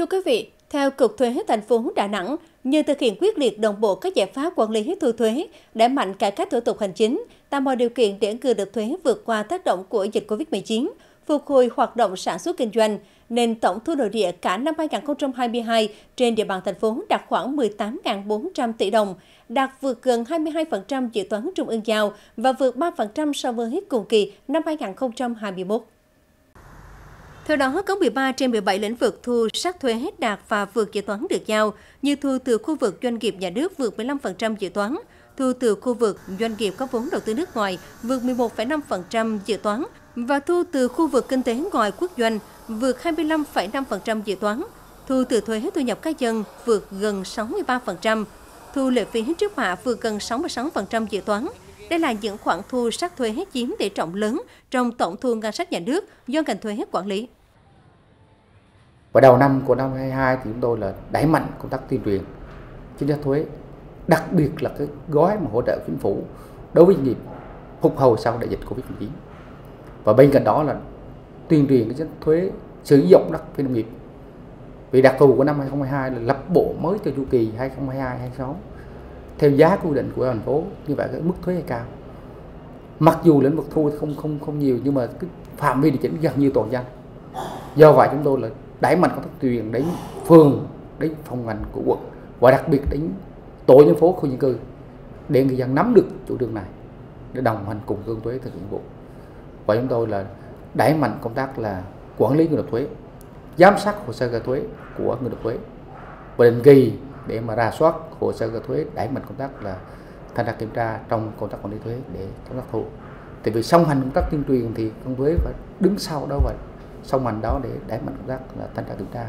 Thưa quý vị, theo Cục Thuế thành phố Đà Nẵng, nhờ thực hiện quyết liệt đồng bộ các giải pháp quản lý thu thuế, đẩy mạnh cải cách thủ tục hành chính, tạo mọi điều kiện để người nộp thuế vượt qua tác động của dịch Covid-19, phục hồi hoạt động sản xuất kinh doanh, nên tổng thu nội địa cả năm 2022 trên địa bàn thành phố đạt khoảng 18.400 tỷ đồng, đạt vượt gần 22% dự toán trung ương giao và vượt 3% so với cùng kỳ năm 2021. Theo đó, có 13 trên 17 lĩnh vực thu sát thuế đạt và vượt dự toán được giao, như thu từ khu vực doanh nghiệp nhà nước vượt 15% dự toán, thu từ khu vực doanh nghiệp có vốn đầu tư nước ngoài vượt 11,5% dự toán và thu từ khu vực kinh tế ngoài quốc doanh vượt 25,5% dự toán, thu từ thuế thu nhập cá nhân vượt gần 63%, thu lệ phí trước bạ vượt gần 66% dự toán. Đây là những khoản thu sát thuế chiếm tỷ trọng lớn trong tổng thu ngân sách nhà nước do ngành thuế quản lý. Và đầu năm của năm 2022 thì chúng tôi là đẩy mạnh công tác tuyên truyền chính sách thuế, đặc biệt là cái gói mà hỗ trợ chính phủ đối với doanh nghiệp phục hồi sau đại dịch Covid-19. Và bên cạnh đó là tuyên truyền cái chính sách thuế sử dụng đất phi nông nghiệp. Vì đặc thù của năm 2022 là lập bộ mới cho chu kỳ 2022-2026 theo giá quy định của thành phố, như vậy cái mức thuế hơi cao. Mặc dù lĩnh vực thu không nhiều nhưng mà cái phạm vi điều chỉnh gần như toàn dân. Do vậy chúng tôi là đẩy mạnh công tác tuyên truyền đến phường, đến phòng ngành của quận và đặc biệt đến tổ dân phố, khu dân cư để người dân nắm được chủ trương này để đồng hành cùng cơ quan thuế thực hiện vụ. Và chúng tôi là đẩy mạnh công tác là quản lý người nộp thuế, giám sát hồ sơ khai thuế của người nộp thuế và định kỳ để mà rà soát hồ sơ khai thuế, đẩy mạnh công tác là thanh tra kiểm tra trong công tác quản lý thuế để chống thất thu. Tại vì song hành công tác tuyên truyền thì công thuế phải đứng sau đó và song hành đó để đẩy mạnh công tác là thanh tra kiểm tra.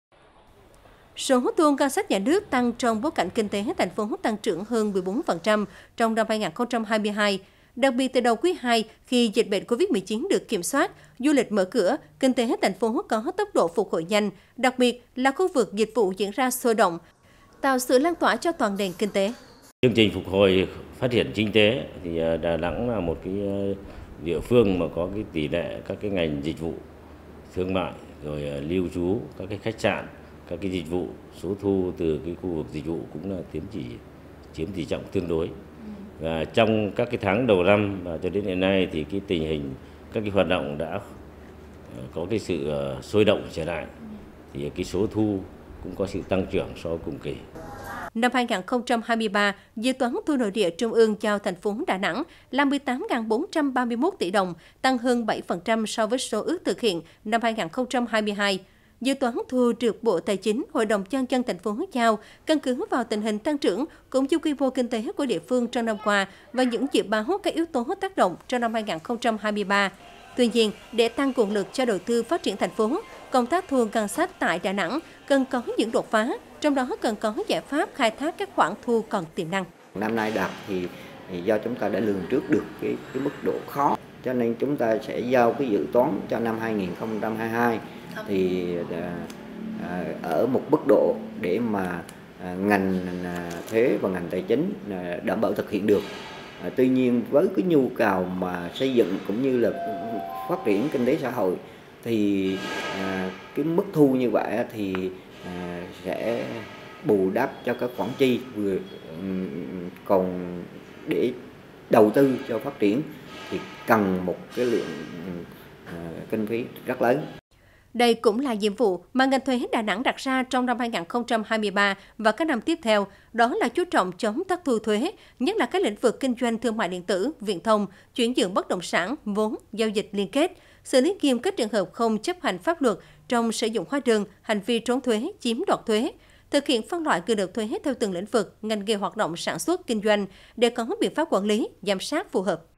Số thu ngân sách nhà nước tăng trong bối cảnh kinh tế thành phố tăng trưởng hơn 14% trong năm 2022. Đặc biệt từ đầu quý 2, khi dịch bệnh Covid-19 được kiểm soát, du lịch mở cửa, kinh tế thành phố có tốc độ phục hồi nhanh, đặc biệt là khu vực dịch vụ diễn ra sôi động, tạo sự lan tỏa cho toàn nền kinh tế. Chương trình phục hồi phát triển kinh tế thì Đà Nẵng là một cái địa phương mà có cái tỷ lệ các cái ngành dịch vụ, thương mại, rồi lưu trú, các cái khách sạn, các cái dịch vụ, số thu từ cái khu vực dịch vụ cũng là chiếm tỷ trọng tương đối. Và trong các cái tháng đầu năm và cho đến hiện nay thì cái tình hình các cái hoạt động đã có cái sự sôi động trở lại, thì cái số thu cũng có sự tăng trưởng so với cùng kỳ. Năm 2023, dự toán thu nội địa trung ương giao thành phố Đà Nẵng là 18.431 tỷ đồng, tăng hơn 7% so với số ước thực hiện năm 2022. Dự toán thu được Bộ Tài chính, Hội đồng Nhân dân thành phố giao căn cứ vào tình hình tăng trưởng cũng như quy mô kinh tế của địa phương trong năm qua và những dự báo các yếu tố tác động trong năm 2023. Tuy nhiên, để tăng nguồn lực cho đầu tư phát triển thành phố, công tác thu ngân sách tại Đà Nẵng cần có những đột phá, trong đó cần có giải pháp khai thác các khoản thu còn tiềm năng. Năm nay đạt thì do chúng ta đã lường trước được cái mức độ khó, cho nên chúng ta sẽ giao cái dự toán cho năm 2022 thì ở một mức độ để mà ngành thuế và ngành tài chính đảm bảo thực hiện được. Tuy nhiên với cái nhu cầu mà xây dựng cũng như là phát triển kinh tế xã hội thì cái mức thu như vậy thì sẽ bù đắp cho các khoản chi vừa còn để đầu tư cho phát triển thì cần một cái lượng kinh phí rất lớn. Đây cũng là nhiệm vụ mà ngành thuế Đà Nẵng đặt ra trong năm 2023 và các năm tiếp theo, đó là chú trọng chống thất thu thuế, nhất là các lĩnh vực kinh doanh thương mại điện tử, viễn thông, chuyển nhượng bất động sản, vốn, giao dịch liên kết, xử lý nghiêm các trường hợp không chấp hành pháp luật trong sử dụng hóa đơn, hành vi trốn thuế, chiếm đoạt thuế, thực hiện phân loại người nộp thuế theo từng lĩnh vực, ngành nghề hoạt động sản xuất kinh doanh để có biện pháp quản lý, giám sát phù hợp.